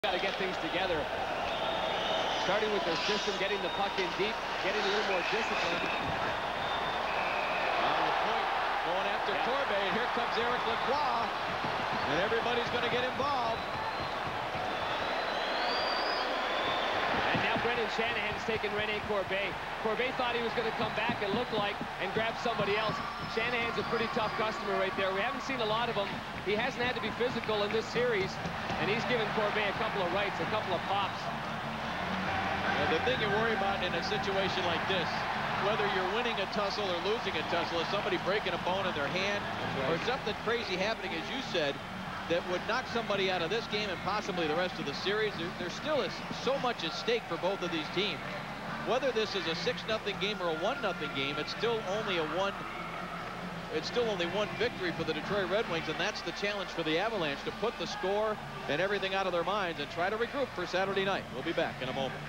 Got to get things together. Starting with their system, getting the puck in deep, getting a little more discipline. Martin Lapointe going after Corbet. Here comes Eric Lacroix. And everybody's going to get involved. And now Brendan Shanahan's taking Rene Corbet. Corbet thought he was going to come back and look like and grab somebody else. Shanahan's a pretty tough customer right there. We haven't seen a lot of him. He hasn't had to be physical in this series, and he's given Corbet a couple of rights, a couple of pops. The thing you worry about in a situation like this, whether you're winning a tussle or losing a tussle, is somebody breaking a bone in their hand, or something crazy happening, as you said, that would knock somebody out of this game and possibly the rest of the series. There still is so much at stake for both of these teams. Whether this is a 6-0 game or a 1-0 game, it's still only one victory for the Detroit Red Wings, and that's the challenge for the Avalanche, to put the score and everything out of their minds and try to regroup for Saturday night. We'll be back in a moment.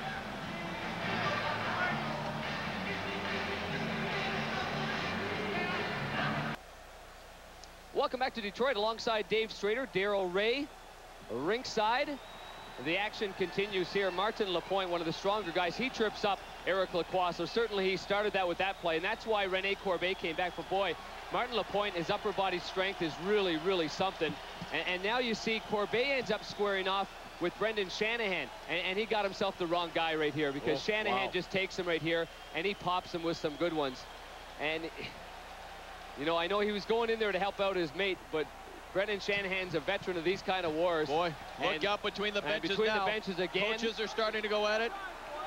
Welcome back to Detroit alongside Dave Strader, Darryl Ray, rinkside. The action continues here. Martin Lapointe, one of the stronger guys, he trips up Eric Lacroix, so certainly he started that with that play, and that's why Rene Corbet came back. For boy, Martin Lapointe, his upper body strength is really, really something. And now you see Corbet ends up squaring off with Brendan Shanahan, and he got himself the wrong guy right here, because Shanahan just takes him right here, and he pops him with some good ones. And you know, I know he was going in there to help out his mate, but Brendan Shanahan's a veteran of these kind of wars. Boy, look out between the benches now. The benches again. Coaches are starting to go at it.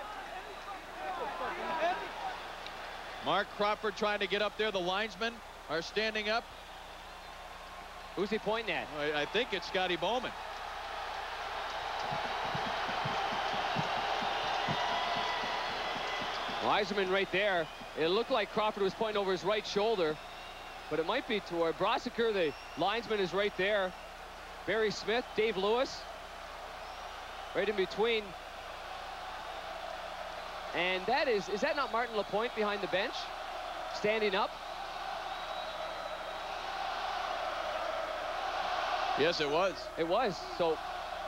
Mark Crawford trying to get up there. The linesmen are standing up. Who's he pointing at? I think it's Scotty Bowman. Yzerman right there. It looked like Crawford was pointing over his right shoulder, but it might be toward Brossiker. The linesman is right there. Barry Smith, Dave Lewis, right in between. And that is that not Martin Lapointe behind the bench, standing up? Yes, it was. It was. So,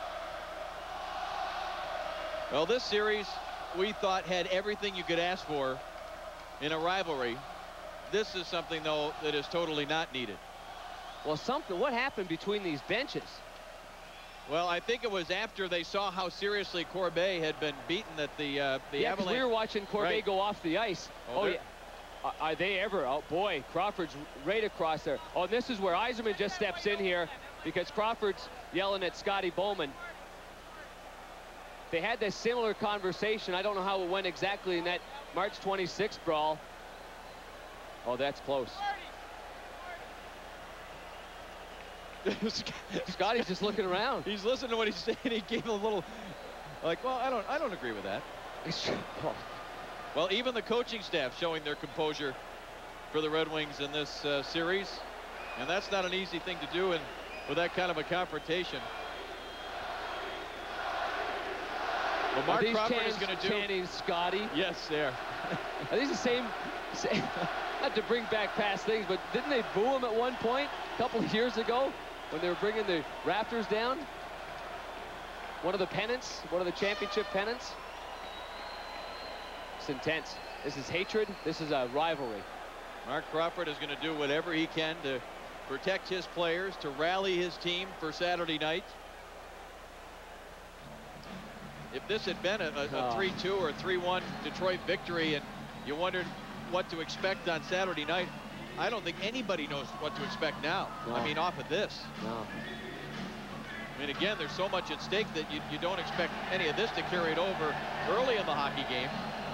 well, this series we thought had everything you could ask for in a rivalry. This is something, though, that is totally not needed. Well, what happened between these benches? Well, I think it was after they saw how seriously Corbet had been beaten that the Avalanche. We were watching Corbet go off the ice. Oh yeah. Are they ever? Oh boy, Crawford's right across there. Oh, and this is where Yzerman just steps in here, because Crawford's yelling at Scotty Bowman. They had this similar conversation. I don't know how it went exactly in that March 26th brawl. Oh, that's close. Scotty's just looking around. He's listening to what he's saying. He gave a little, like, well, I don't agree with that. Well, even the coaching staff showing their composure for the Red Wings in this series, and that's not an easy thing to do, and with that kind of a confrontation. Well, Mark Crawford is going to do. Chanting Scotty. Yes, there. Are these the same? Not to bring back past things, but didn't they boo him at one point a couple of years ago when they were bringing the Raptors down? One of the pennants, one of the championship pennants. It's intense. This is hatred. This is a rivalry. Mark Crawford is going to do whatever he can to protect his players, to rally his team for Saturday night. If this had been a 3-2 or 3-1 Detroit victory, and you wondered what to expect on Saturday night, I don't think anybody knows what to expect now. No. I mean, off of this. No. I mean, again, there's so much at stake that you don't expect any of this to carry it over early in the hockey game.